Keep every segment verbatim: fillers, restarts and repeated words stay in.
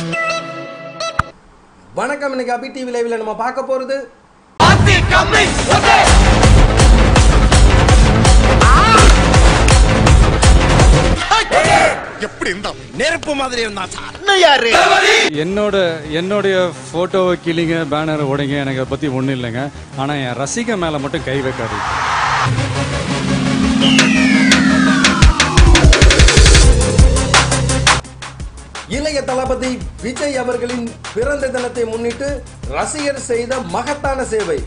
வணக்கம். இன்னைக்கு அபி டிவி லைவ்ல நம்ம பார்க்க போறது எப்படி இருந்தா நெருப்பு மாதிரி இருந்தா என்னோட என்னுடைய போட்டோவை கிளிங்க பேனர் உடைங்க எனக்கு அதை பத்தி ஒண்ணும் இல்லைங்க. ஆனா என் ரசிக மேல மட்டும் கை வைக்காது. இளைய தளபதி விஜய் அவர்களின் பிறந்த தினத்தை முன்னிட்டு ரசிகர் செய்த மகத்தான சேவை.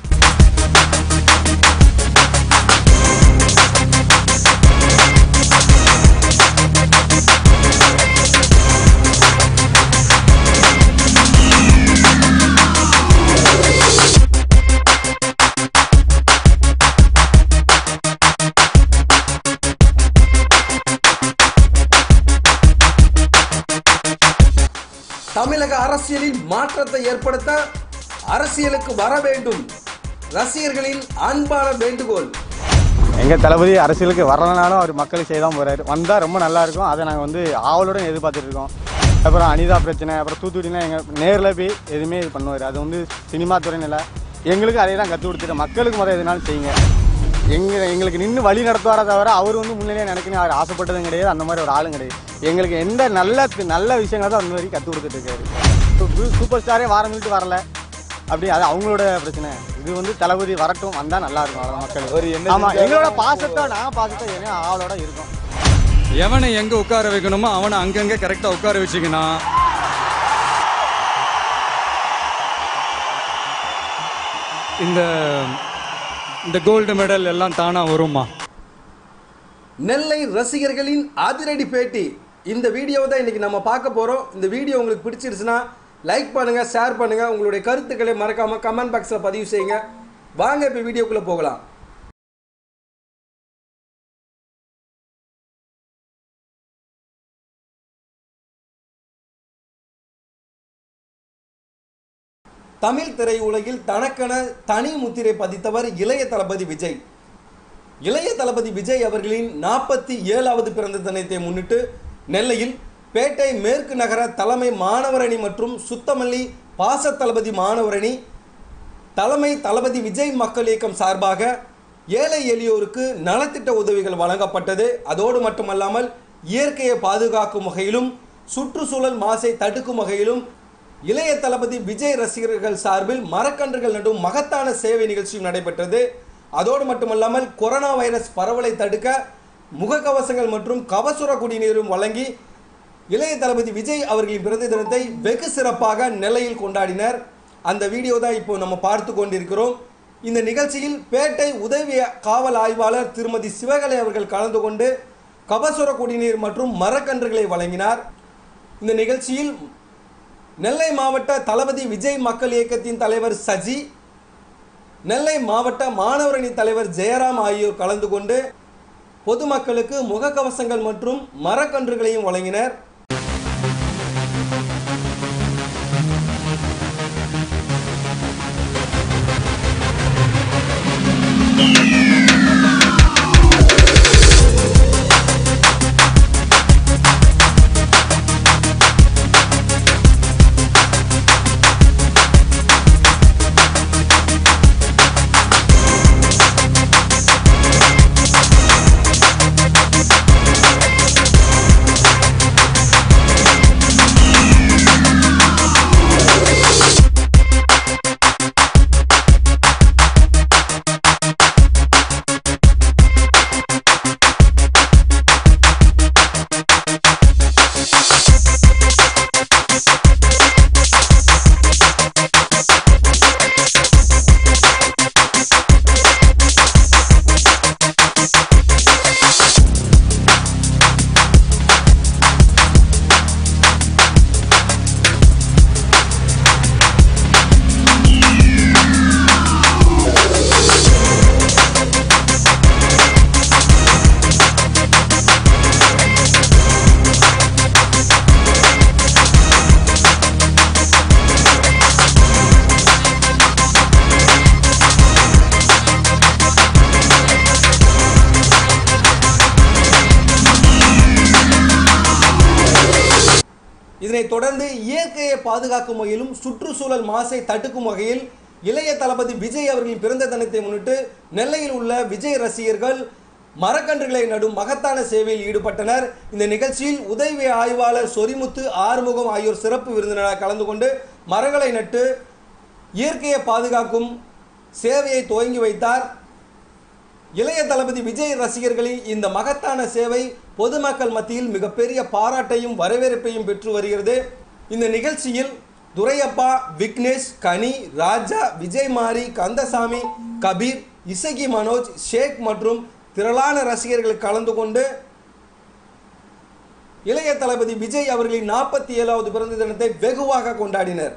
தமிழக அரசியலில் மாற்றத்தை ஏற்படுத்த அரசியலுக்கு வர வேண்டும். ரசிகர்களின் அன்பான வேண்டுகோள். எங்க தளபதி அரசியலுக்கு வரலனாலும் அவர் மக்களுக்கு செய்ய தான் போறாரு. வந்தா ரொம்ப நல்லா இருக்கும். அதை நாங்கள் வந்து ஆவலுடன் எதிர்பார்த்துட்டு இருக்கோம். அப்புறம் அனிதா பிரச்சனை, அப்புறம் தூத்துக்குடினா எங்க நேரில் போய் எதுவுமே இது பண்ணுவார். அது வந்து சினிமா துறைன்னு இல்லை, எங்களுக்கு அதே தான் கற்றுக் கொடுத்துட்டு மக்களுக்கு முதல் எதுனாலும் செய்யுங்க. எங்க எங்களுக்கு நின்று வழி நடத்துவாரே தவிர அவர் வந்து முன்னிலையாக நினைக்கணும் அவர் ஆசைப்பட்டதும் கிடையாது. அந்த மாதிரி ஒரு ஆளும் கிடையாது. எங்களுக்கு எந்த நல்ல நல்ல விஷயங்களை தான் அந்த வரைக்கும் கற்றுக் கொடுத்துட்டு இருக்காரு. சூப்பர் ஸ்டாரே வாரம் மினிட்டு வரல அப்படி, அது அவங்களோட பிரச்சனை. இது வந்து தளபதி வரட்டும், வந்தால் நல்லா இருக்கும். அவ்வளோ மக்கள் ஆமாம், எங்களோட பாசத்தை நாங்கள் பாசத்தை என்ன ஆவலோட இருக்கோம். எவனை எங்க உட்கார வைக்கணுமோ அவனை அங்கங்க கரெக்டா உட்கார வச்சுக்கணும். இந்த இந்த கோல்டு மெடல் எல்லாம் தானா வருமா? நெல்லை ரசிகர்களின் அதிரடி பேட்டி. இந்த வீடியோவை தான் இன்னைக்கு நம்ம பார்க்க போறோம். இந்த வீடியோ உங்களுக்கு பிடிச்சிருச்சுன்னா லைக் பண்ணுங்க, ஷேர் பண்ணுங்க, உங்களுடைய கருத்துக்களை மறக்காம கமெண்ட் பாக்ஸ்ல பதிவு செய்யுங்க. வாங்க இப்ப வீடியோக்குள்ள போகலாம். தமிழ் திரையுலகில் தனக்கென தனி முத்திரை பதித்தவர் இளைய தளபதி விஜய். இளைய தளபதி விஜய் அவர்களின் நாற்பத்தி ஏழாவது பிறந்த தினத்தை முன்னிட்டு நெல்லையில் பேட்டை மேற்கு நகர தலைமை மாணவரணி மற்றும் சுத்தமல்லி பாச தளபதி மாணவரணி தலைமை தளபதி விஜய் மக்கள் இயக்கம் சார்பாக ஏழை எளியோருக்கு நலத்திட்ட உதவிகள் வழங்கப்பட்டது. அதோடு மட்டுமல்லாமல் இயற்கையை பாதுகாக்கும் வகையிலும் சுற்றுச்சூழல் மாசை தடுக்கும் வகையிலும் இளைய தளபதி விஜய் ரசிகர்கள் சார்பில் மரக்கன்றுகள் நடும் மகத்தான சேவை நிகழ்ச்சியும் நடைபெற்றது. அதோடு மட்டுமல்லாமல் கொரோனா வைரஸ் பரவலை தடுக்க முகக்கவசங்கள் மற்றும் கபசுர குடிநீரும் வழங்கி இளைய தளபதி விஜய் அவர்களின் பிறந்த தினத்தை வெகு சிறப்பாக நெல்லையில் கொண்டாடினர். அந்த வீடியோ தான் இப்போ நம்ம பார்த்து கொண்டிருக்கிறோம். இந்த நிகழ்ச்சியில் பேட்டை உதவி காவல் ஆய்வாளர் திருமதி சிவகலை அவர்கள் கலந்து கொண்டு கபசுர குடிநீர் மற்றும் மரக்கன்றுகளை வழங்கினார். இந்த நிகழ்ச்சியில் நெல்லை மாவட்ட தளபதி விஜய் மக்கள் இயக்கத்தின் தலைவர் சஜி, நெல்லை மாவட்ட மாணவரணி தலைவர் ஜெயராம் ஆகியோர் கலந்து கொண்டு பொதுமக்களுக்கு முகக்கவசங்கள் மற்றும் மரக்கன்றுகளையும் வழங்கினர். இதனைத் தொடர்ந்து இயற்கையை பாதுகாக்கும் வகையிலும் சுற்றுச்சூழல் மாசை தடுக்கும் வகையில் இளைய தளபதி விஜய் அவர்களின் பிறந்த தினத்தை முன்னிட்டு நெல்லையில் உள்ள விஜய் ரசிகர்கள் மரக்கன்றுகளை நடும் மகத்தான சேவையில் ஈடுபட்டனர். இந்த நிகழ்ச்சியில் உதவி ஆய்வாளர் சொரிமுத்து ஆறுமுகம் ஆகியோர் சிறப்பு விருந்தினராக கலந்து கொண்டு மரங்களை நட்டு இயற்கையை பாதுகாக்கும் சேவையை துவங்கி வைத்தார். இளைய தளபதி விஜய் ரசிகர்களின் இந்த மகத்தான சேவை பொதுமக்கள் மத்தியில் மிகப்பெரிய பாராட்டையும் வரவேற்பையும் பெற்று வருகிறது. இந்த நிகழ்ச்சியில் துரையப்பா, விக்னேஷ், கனி, ராஜா, விஜய் மாரி, கந்தசாமி, கபீர், இசகி மனோஜ், ஷேக் மற்றும் திரளான ரசிகர்கள் கலந்து கொண்டு இளைய தளபதி விஜய் அவர்களின் நாற்பத்தி ஏழாவது பிறந்த தினத்தை வெகுவாக கொண்டாடினர்.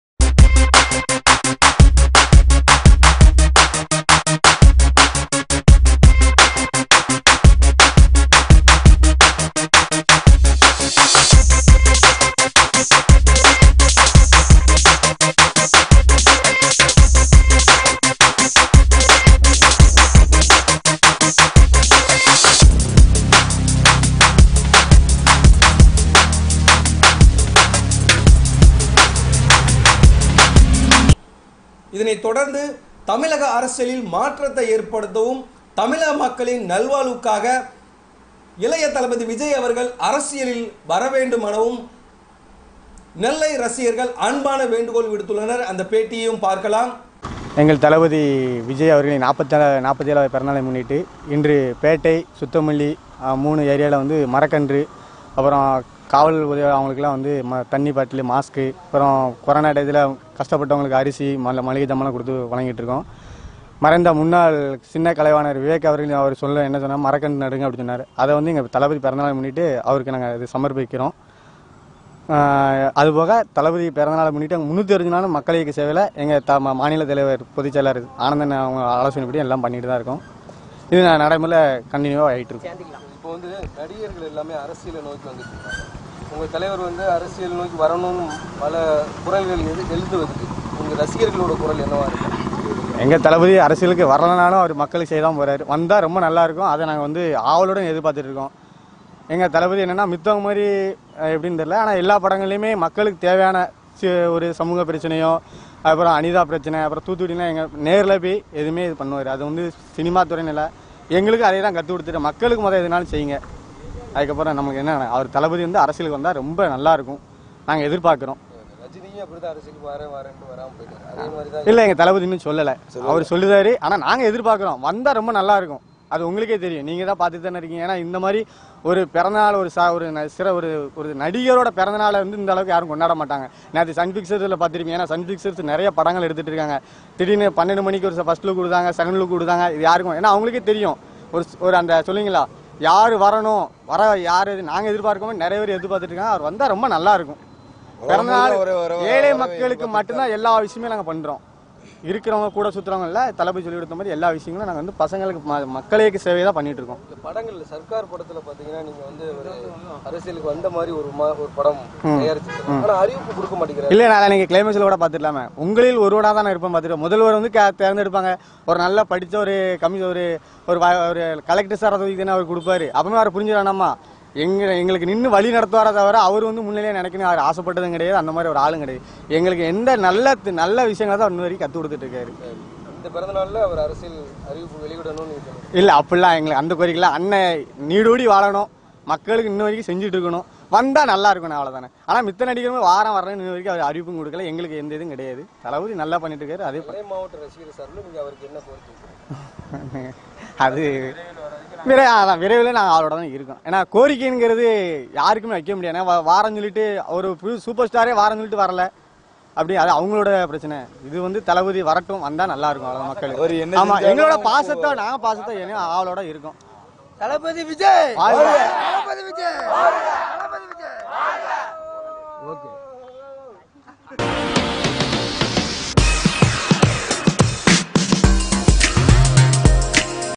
இதனைத் தொடர்ந்து தமிழக அரசியலில் மாற்றத்தை ஏற்படுத்தவும் தமிழக மக்களின் நல்வாழ்வுக்காக இளைய தளபதி விஜய் அவர்கள் அரசியலில் வர வேண்டும் எனவும் நெல்லை ரசிகர்கள் அன்பான வேண்டுகோள் விடுத்துள்ளனர். அந்த பேட்டியையும் பார்க்கலாம். எங்கள் தளபதி விஜய் அவர்களின் நாற்பத்தேழு நாற்பத்தி ஏழாவது பிறந்தநாளை முன்னிட்டு இன்று பேட்டை, சுத்தமல்லி மூணு ஏரியாவில் வந்து மரக்கன்று, அப்புறம் காவல் உதவி அவங்களுக்குலாம் வந்து ம தண்ணி பாட்டில், மாஸ்க்கு, அப்புறம் கொரோனா டயத்தில் கஷ்டப்பட்டவங்களுக்கு அரிசி மல மளிகை ஜாமான் கொடுத்து வழங்கிட்டு இருக்கோம். மறைந்த முன்னாள் சின்ன கலைவாணர் விவேக் அவர்கள் அவர் சொல்ல என்ன சொன்னால் மரக்கன்று நடுங்க அப்படி சொன்னார். அதை வந்து எங்கள் தளபதி பிறந்தநாளை முன்னிட்டு அவருக்கு நாங்கள் இது சமர்ப்பிக்கிறோம். அதுபோக தளபதி பிறந்தநாளை முன்னிட்டு முந்நூற்றி அறுபது நாள் மக்கள் இயக்க சேவையில் எங்கள் த மாநில தலைவர் பொதுச் செயலாளர் ஆனந்தன் அவங்க ஆலோசனைப்படி எல்லாம் பண்ணிட்டு தான் இருக்கோம். இது நான் நடைமுறையில் கண்டினியூவாக ஆகிட்டு இருக்கோம். இப்போ வந்து நடிகர்கள் எல்லாமே அரசியலை நோக்கி வந்துட்டு இருக்காங்க. உங்கள் தலைவர் வந்து அரசியல் நோக்கி வரணும்னு பல குரல்கள் எது எழுந்து வருது. உங்கள் ரசிகர்களோட குரல் என்னவா இருக்கு? எங்கள் தளபதி அரசியலுக்கு வரலனாலும் அவர் மக்களுக்கு செய்ய தான் போகிறாரு. வந்தால் ரொம்ப நல்லாயிருக்கும். அதை நாங்கள் வந்து ஆவலுடன் எதிர்பார்த்துட்டு இருக்கோம். எங்கள் தளபதி என்னென்னா மித்தவங்க மாதிரி எப்படின்னு தெரியல, ஆனால் எல்லா படங்கள்லையுமே மக்களுக்கு தேவையான ஒரு சமூக பிரச்சனையோ, அப்புறம் அனிதா பிரச்சனை, அப்புறம் தூத்துக்குடினா எங்கள் நேரில் போய் எதுவுமே இது பண்ணுவார். அது வந்து சினிமா துறைன்னு இல்லை, எங்களுக்கு அதே தான் கற்றுக் கொடுத்துட்டு மக்களுக்கு முதல் எதுனாலும் செய்யுங்க. அதுக்கப்புறம் நமக்கு என்ன, அவர் தளபதி வந்து அரசியலுக்கு வந்தால் ரொம்ப நல்லாயிருக்கும், நாங்கள் எதிர்பார்க்குறோம். இல்லை, எங்கள் தளபதி இன்னும் சொல்லலை, அவர் சொல்லுதாரு. ஆனால் நாங்கள் எதிர்பார்க்குறோம், வந்தால் ரொம்ப நல்லாயிருக்கும். அது உங்களுக்கே தெரியும், நீங்கள் தான் பார்த்துட்டு தானே இருக்கீங்க. ஏன்னா இந்த மாதிரி ஒரு பிறந்தநாள், ஒரு சா ஒரு சிற ஒரு ஒரு நடிகரோட பிறந்தநாளை வந்து இந்த அளவுக்கு யாரும் கொண்டாட மாட்டாங்க. நேற்று சன் பிக்சர்ஸில் பார்த்துருப்பீங்க. ஏன்னா சன் பிக்சர்ஸ் நிறைய படங்கள் எடுத்துகிட்டு இருக்காங்க. திடீர்னு பன்னெண்டு மணிக்கு ஒரு ஃபர்ஸ்ட் லுக் கொடுத்தாங்க, செகண்ட் லுக் கொடுத்தாங்க. இது யாருக்கும், ஏன்னா அவங்களுக்கே தெரியும் ஒரு ஒரு அந்த சொல்லுவீங்களா யார் வரணும், வர யார் நாங்கள் எதிர்பார்க்கணும், நிறைய பேர் எதிர்பார்த்துட்டு இருக்காங்க. அவர் வந்தால் ரொம்ப நல்லாயிருக்கும். பிறந்தநாள் ஏழை மக்களுக்கு மட்டும்தான் எல்லா விஷயமே நாங்கள் பண்ணுறோம். இருக்கிறவங்க கூட சுற்றுறவங்க இல்லை, தளபதி சொல்லி கொடுத்த மாதிரி எல்லா விஷயங்களும் நாங்கள் வந்து பசங்களுக்கு மக்களுக்கு சேவை தான் பண்ணிட்டு இருக்கோம். படங்கள் சர்க்கார் படத்தில் பார்த்தீங்கன்னா நீங்கள் வந்து ஒரு அரசியலுக்கு வந்த மாதிரி ஒரு ஒரு படம் தயாரிச்சிருக்கோம், ஆனால் அறிவிப்பு கொடுக்க மாட்டேங்கிறேன். இல்லை, நான் நீங்கள் கிளைமேக்ஸில் கூட பார்த்துடலாமே, உங்களில் ஒருவராக தான் இருப்பேன் பார்த்துட்டு. முதல்வர் வந்து தேர்ந்தெடுப்பாங்க, ஒரு நல்லா படித்த ஒரு கம்மி ஒரு ஒரு கலெக்டர் சார் தானே அவர் கொடுப்பாரு. அப்பவுமே அவர் புரிஞ்சுடானாமா எங்க எங்களுக்கு நின்று வழி நடத்துவார தவிர அவர் வந்து முன்னிலையே நினைக்கணும் அவர் ஆசைப்பட்டதும் கிடையாது, அந்த மாதிரி ஒரு ஆளும் கிடையாது. எங்களுக்கு எந்த நல்ல நல்ல விஷயங்களை தான் இன்ன வரைக்கும் கற்றுக் கொடுத்துட்டு இருக்காரு. இந்த பிறந்த நாளில் அவர் அரசியல் அறிவிப்பு வெளியிடணும்னு இல்லை, அப்படிலாம் எங்களுக்கு அந்த கோரிக்கையில் அண்ணன் நீடோடி வாழணும், மக்களுக்கு இன்ன வரைக்கும் செஞ்சுட்டு இருக்கணும், வந்தால் நல்லா இருக்கணும், அவ்வளோதானே. ஆனால் மித்த நடிகரும் வாரம் வரணும் இன்ன வரைக்கும் அவர் அறிவிப்பும் கொடுக்கல, எங்களுக்கு எந்த இதுவும் கிடையாது. தளபதி நல்லா பண்ணிட்டு இருக்காரு. அதே மாவட்ட ரசிகர் சார்பில் நீங்கள் அவருக்கு என்ன கோரிக்கை? அது விரைவில் அதான் விரைவில் நாங்கள் அவரோட தான் இருக்கோம். ஏன்னா கோரிக்கைங்கிறது யாருக்குமே வைக்க முடியாது. ஏன்னா வாரம் சொல்லிட்டு ஒரு சூப்பர் ஸ்டாரே வாரம் சொல்லிட்டு வரல, அப்படி அது அவங்களோட பிரச்சனை. இது வந்து தளபதி வரட்டும், வந்தால் நல்லா இருக்கும் அவ்வளோ மக்கள். ஆமாம், எங்களோட பாசத்தை நாங்கள் பாசத்தை அவளோட இருக்கோம். தளபதி விஜய், தளபதி விஜய்.